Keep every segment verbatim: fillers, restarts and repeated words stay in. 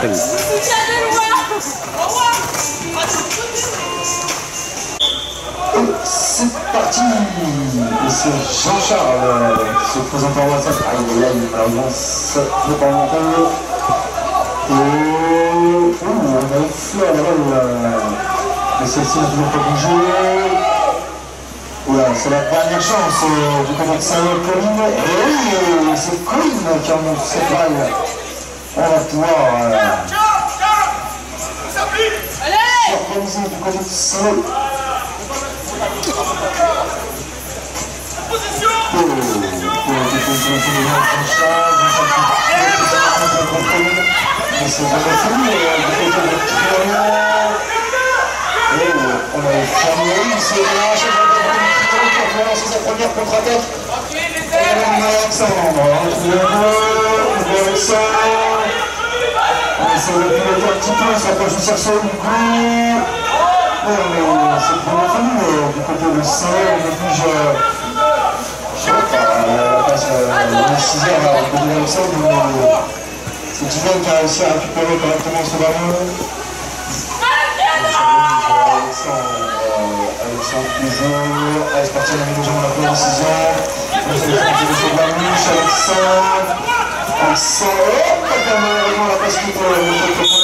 très vite. C'est parti. Et c'est Jean-Charles qui se présente en WhatsApp. Ah, il est là, malheureusement, ça ne peut pas monter. Et oh, on a une fleur à la balle. Mais celle-ci n'a toujours pas bougé. Voilà, c'est la dernière chance euh, du côté de Saint-Colline. Et oui, c'est Colline qui remonte cette balle. On va pouvoir euh, s'organiser du côté de Saint-Colline. On a fermé, c'est sa première contre-attaque. On a Alexandre. On essaie de piloter un petit peu, on s'approche du cerceau du coup. C'est pour la famille du côté de Saint, on oblige je sais pas, la passe de sixième à côté d'Alexandre. C'est Dylan qui a réussi à récupérer correctement ce ballon. Alexandre toujours, allez c'est parti à la mi-temps, on a pris la décision. On essaie de faire un peu de Bamouche, Alexandre. Alexandre, hop, malheureusement la passe qui peut le faire.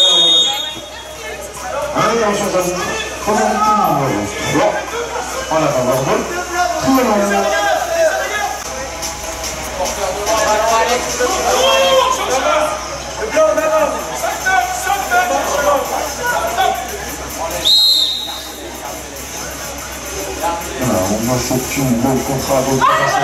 Allez, on change d'avis. Première victime. Bon, on a pas voir deux. Tout le monde. On a fait une bonne contrat de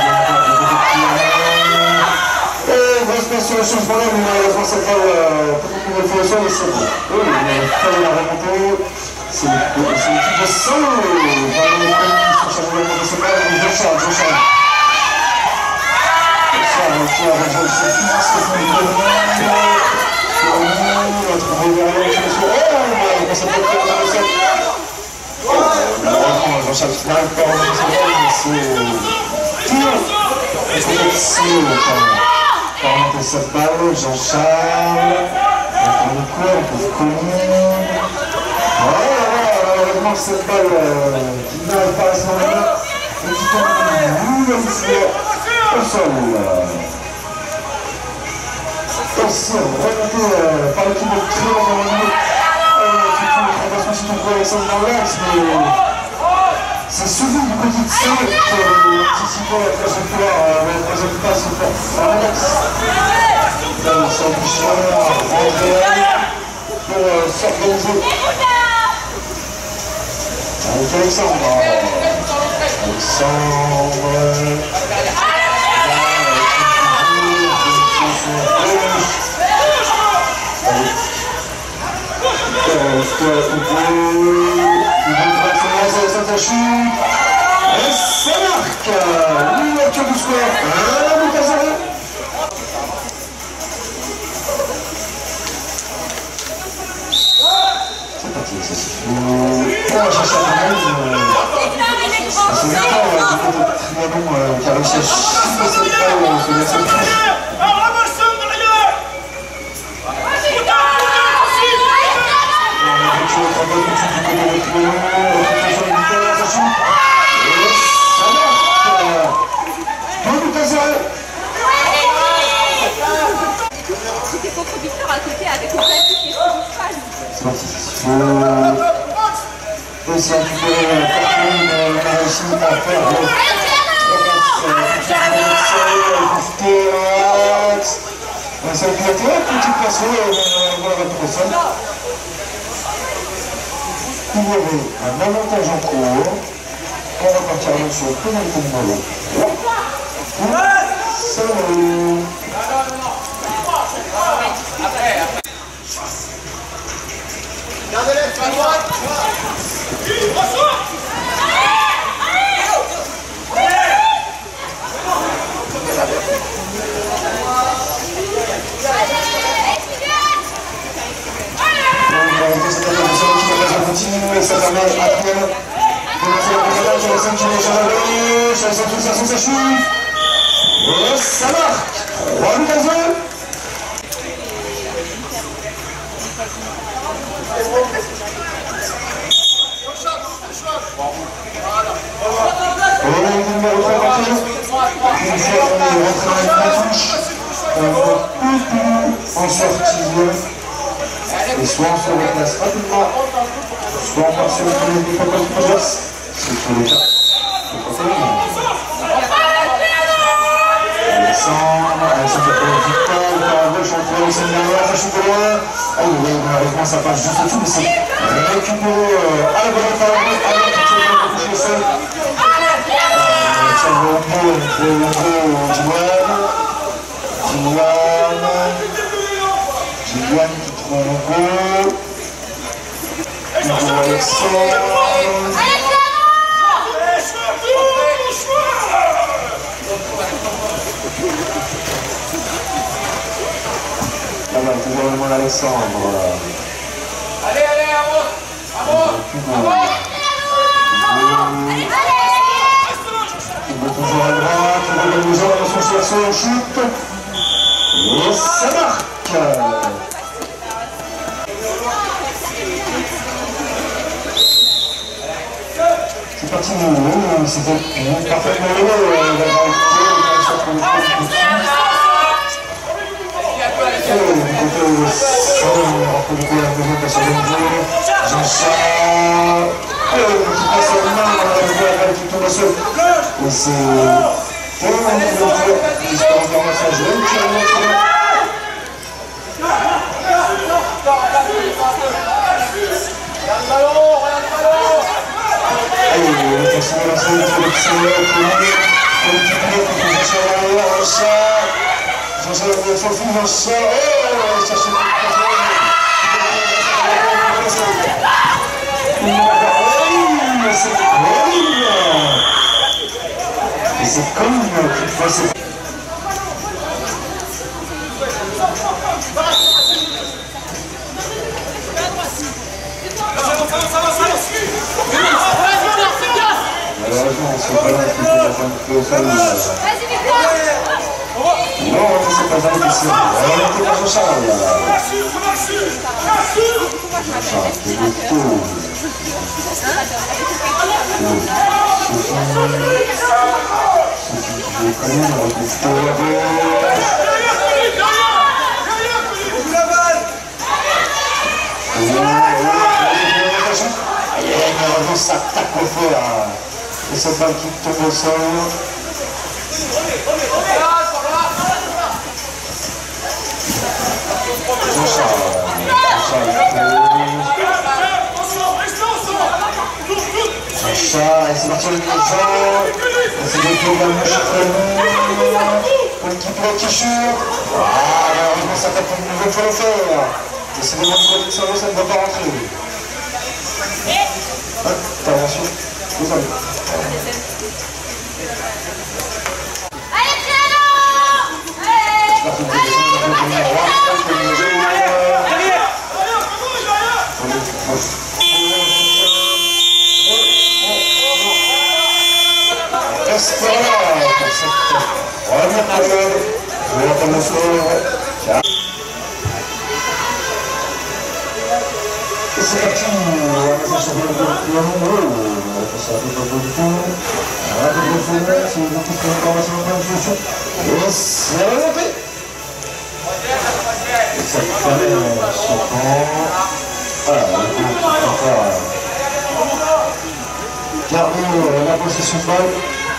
et grosse passe sur le changement, mais malheureusement cette balle peut-être qu'on va faire le sol et c'est bon. Oui, mais il la remontée. C'est l'équipe de Saint. Ballon qui sont chargés de remonter cette balle, mais Jean-Charles, Jean-Charles. Jean-Charles qui a rejoint ses fils, c'est pour le gouvernement. On a trouvé derrière qui est sur... Oh, on s'est fait faire dans le sol. Malheureusement, Jean-Charles qui n'arrive pas à remonter cette balle, mais c'est... Tir. Et peut-être si, quand même. Pour remonter cette balle, Jean-Charles. On prend le coup, on trouve Colline. Voilà, malheureusement cette balle euh, qui n'arrive pas à se remettre et qui tombe une nouvelle fois au sol. Attention, remonté euh, par l'équipe de Trio dans le milieu. Je ne sais pas si on trouve Alexandre dans l'axe, mais c'est celui du côté de Saint qui a anticipé la trajectoire, la troisième passe pour Alex. Là, ça bouge à André pour euh, s'organiser. Avec Alexandre. Alexandre. Et ça marque. L'ouverture du score. Un but à zéro. C'est parti, ça suffit. On va chercher un peu. C'est Victor du côté de Trianon qui a réussi à chiffrer cette balle sur la seule touche. C'était contre Victor à côté avec une pratique qui est sale. C'est parti. Il faut aussi récupérer la Catherine, on a réussi à faire le on essaie de piloter, petite percée, on va tout au sol. Il y avait un avantage en cours. On va partir avec sur le pénalité de ballon. Salut. Gardez-les, à droite. Et ça permet à Trianon de lancer la précédente sur les cinq qui est à gauche, sur les cinq qui sont sachus. Et ça marque. trois buts à zéro. numéro trois marqué. Une fois qu'on est rentré dans la touche, on va en sortir. Et soit on se replace rapidement, soit on part sur le premier des fois comme progresse. C'est tous les cas. Alexandre, Alexandre qui a fait Victor, il part à gauche entre Alexandre derrière, ça shoot loin. Oh oui, malheureusement ça passe juste au-dessus, mais c'est récupéré à la bonne part, alors qu'il se fait toucher le sol. Alexandre au bout, entre le gros Diwan. Diwan. Diwan qui trouve le gros. Il trouve Alexandre. Alors, toujours le monde Alexandre. Allez, allez, avance! Avance! Avance! Il veut toujours à droite, il veut gagner toujours dans son cerceau, on chute. Et ça marque! C'est parti, c'était parfaitement heureux d'avoir et c'est tellement de joueurs qui sont encore à sa jeune qui a montré. Allez, le personne à la salle de l'excellent, le petit pilote qui peut chercher à l'arrière, un chat. Jean-Charles Jean s'en fout, un chat. Oh, on va chercher le c'est horrible! Et c'est comme une fois c'est... Malheureusement, on ne sait pas là qui peut la fin de au sol. Non, c'est pas ça qui s'est... Alors, on était pas Jean-Charles. Jean-Charles, c'est le tout. Malheureusement, ça tape au feu là. Et cette balle qui tombe au sol. Chat, et c'est parti le maison. C'est des tours dans le mouche pour l'équipe qui chute. Ah, malheureusement, ça tape une nouvelle fois le faire. Et c'est des moments de cerveau, ça ne va pas rentrer. Intervention. Désolé. Allez, piano! C'est parti, on va chercher le nombreux, on va chercher un peu de fond, un peu de fond, c'est une petite information de solution, et c'est remonté. Et ça fait son temps, voilà, le coup qui préfère garder la possession de balle.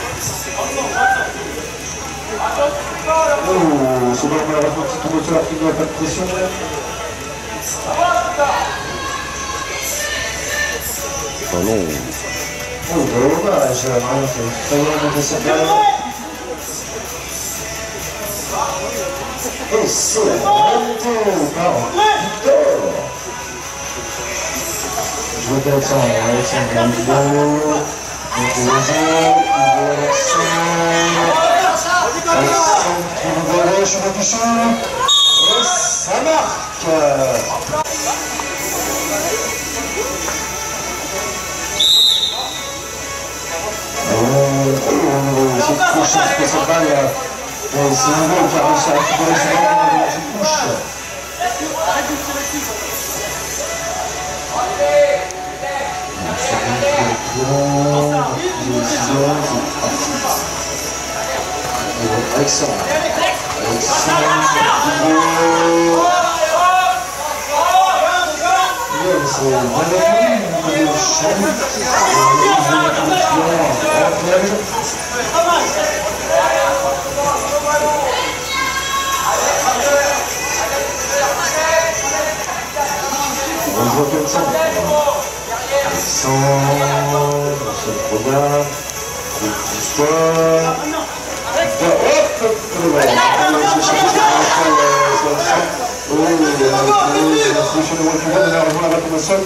Oh, c'est bon, malheureusement, petit moteur qui n'a pas de pression. Oh non. Oh dommage, vraiment, c'est très bien monté cette balle. Et c'est remonté par Victor. Joué d'Alexandre, Alexandre Galindo. Donc le jeu, Alexandre. Alexandre qui nous voit gauche, on a touché. Et ça marque. Cette couche, c'est cette balle, c'est Nouveau qui a réussi à récupérer cette balle dans cette couche. C'est bon, c'est bon, c'est bon, Alexandre. Alexandre. C'est on voit comme ça. Alexandre, c'est trop bien. Le petit soir. Hop, hop, voilà. Oh, la solution de Wolfgang, malheureusement, la balle tombe au sol.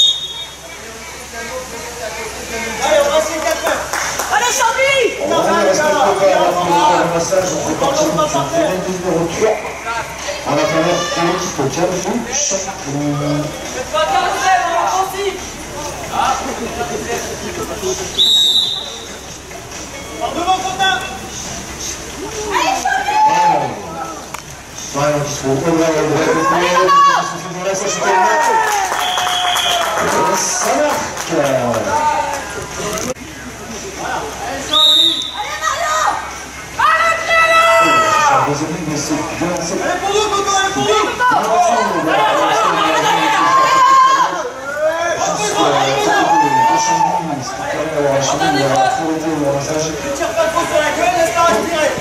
Allez, on va essayer de quatre mètres. Allez, Charlie! On ne respecte pas la position de massage, on fait partie du numéro trois. En attendant, l'équipe calme, champion. Faites pas quinze, on offensif. Par devant, Quentin. Allez, Charlie! Voilà, qui se trouve au bras, au bras, au bras, ça marque. Mais c'est bien, c'est Allez pour nous, Coco, allez pour nous. Ne tire pas trop sur la gueule, laisse-la respirer.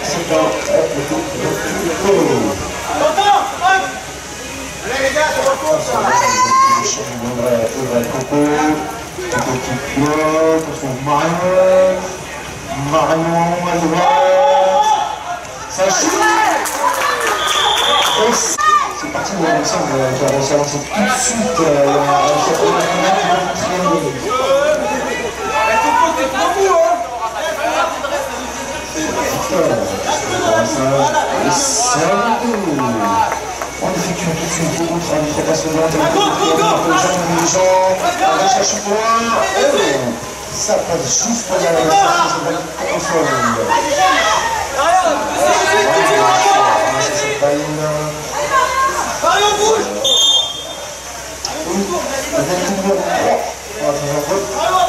Quentin, hop. Allez les gars, c'est retour ça. Marion, Marion à droite, ça chute. C'est parti de Alexandre qui a réussi à lancer tout de suite un triangle. On effectue tout de suite beaucoup de travail, il faut pas se voir, il faut les gens, on va chercher pour un. Ça passe juste pour la sortie, c'est au sol. C'est pas une... Marion, bouge. Oui, le numéro trois. On va faire un vote.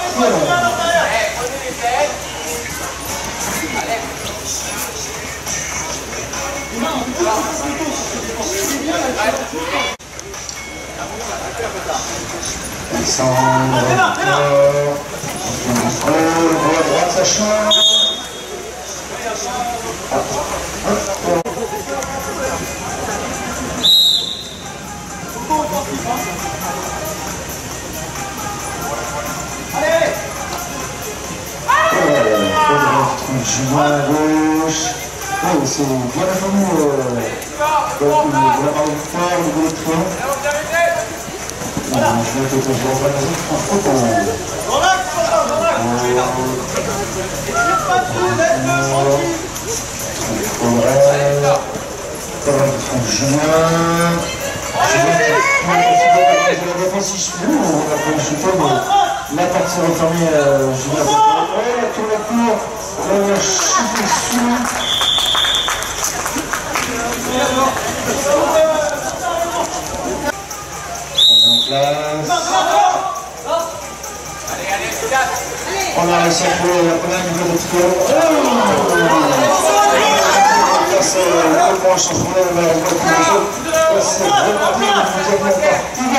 Alexandre, encore, on va à droite, ça change. Allez. Julien à gauche. Oh, c'est bien répondu. De la part de Victor, le goal de triomphe. Je vais te dire, je vais en faire un autre. Relax, Quentin, relax. Tire pas tout, laisse-le tranquille. Julien. La partie refermée, Julien. La tour la cour, on va chuter dessus. On est en place. On a réussi à trouver la première niveau de tir. C'est le grand championnat de la région. C'est vraiment bien, il faut dire qu'il y a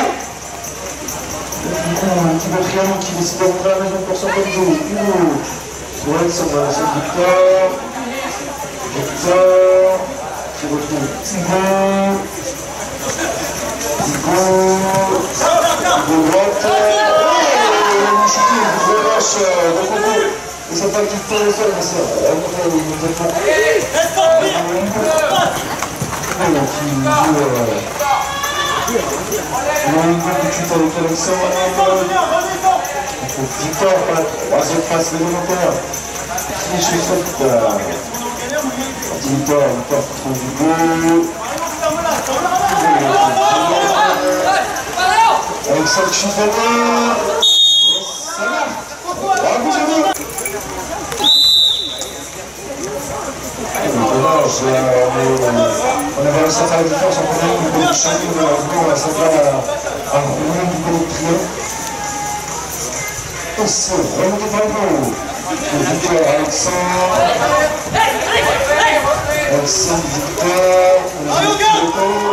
un petit peu triangle qui décide de rentrer à la maison pour son comme Hugo. Ouais, ça va, c'est Victor. Victor. Qui retrouve Hugo. Hugo. Hugo droite. Oh, il a chuté, Hugo gauche de Coco. Et ça pas qu'il fait le sol, mais c'est... Reste en pire. On a une bonne étude avec Alexandre. Victor, par la troisième face élémentaire. Qui est chez Victor, Victor trouve du beau. Alexandre qui chute la main. Ça marche. Bravo, Jérémy. On avait réussi à faire la différence entre nous, du côté champion, malheureusement, on a s'en faire un roulement du côté triomphe. Et c'est remonté par le haut. Victor Alexandre. Alexandre Victor. Mario, garde!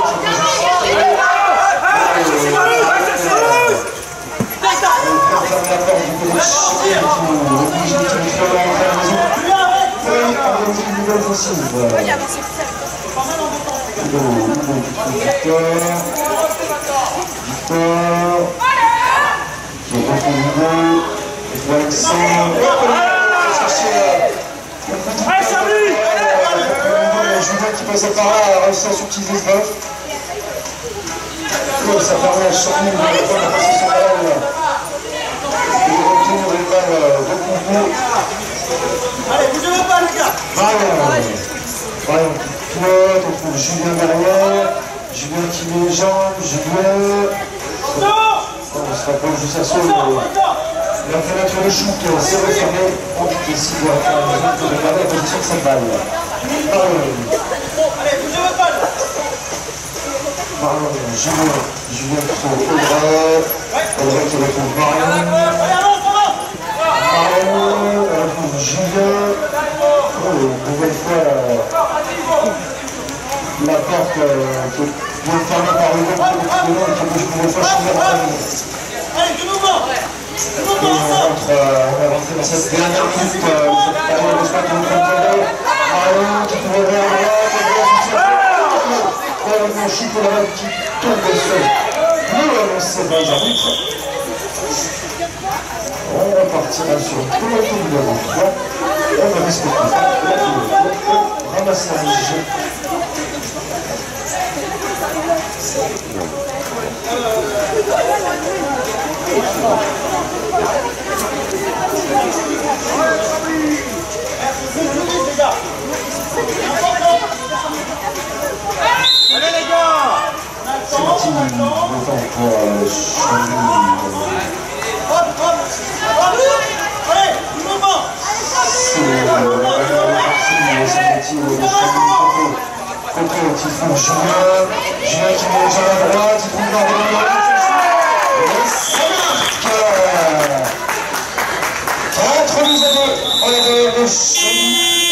Ferme la porte du côté Chili, obligé de faire la maison. Et organiser une nouvelle offensive. Hugo, Hugo qui trouve Victor. Victor. Qui retrouve Hugo. Et puis Alexandre. Allez, Chablis! Julien qui passe par là a réussi à subtiliser le bœuf. Ça permet à Charny de passer son ballon. Et de retour une balle de concours. Allez, bougez le pas, les gars! Marion. Marion qui pilote, on trouve Julien derrière. Julien qui met les jambes. Julien. On se rappelle juste à saut. La fenêtre de shoot s'est refermée. On décide de regarder la position de cette balle. Marion. Allez, bougez le pas! Marion, Julien, Julien qui trouve Audrey, Audrey qui retrouve Marion. Allez, avance, avance! Marion, elle retrouve Julien. Oh, une nouvelle fois, la porte euh, qui est bien fermée par Hugo qui est de l'autre, qui est une nouvelle fois Julien. Allez, du mouvement! Du Et mouvement, on ensemble! rentre, euh, on va rentrer dans cette dernière minute, euh, cette période de sport qui nous fait Marion qui trouve Audrey à droite, Audrey qui s'est on chute la balle qui tombe au sol. Nous avançons dans l'arbitre. On repartira sur le peloton numéro trois. On va respecter ça. Ramasser un jeu. Allez, les gars! C'est parti. Le temps pour Charny. Hop, hop! Allez, du mouvement! C'est la partie. C'est parti. Contre qui font Julien. Julien qui met les jambes à droite. Il trouve Marion. Et ça marque. quatre buts à deux en faveur de Charny.